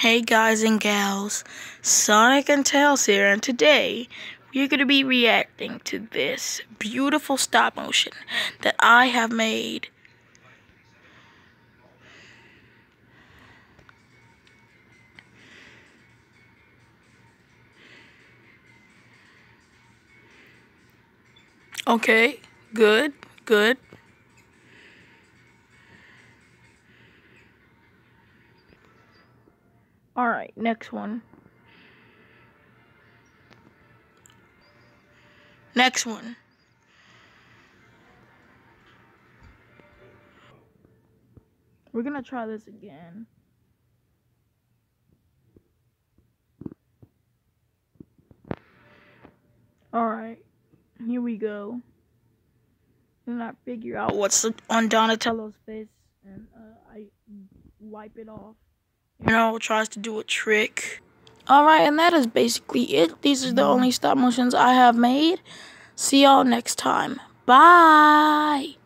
Hey guys and gals, Sonic and Tails here, and today we're going to be reacting to this beautiful stop motion that I have made. Okay, good. Alright, next one. Next one. We're gonna try this again. Alright, here we go. And I figure out what's on Donatello's face, and I wipe it off. Tries to do a trick. Alright, and that is basically it. These are the only stop motions I have made. See y'all next time. Bye!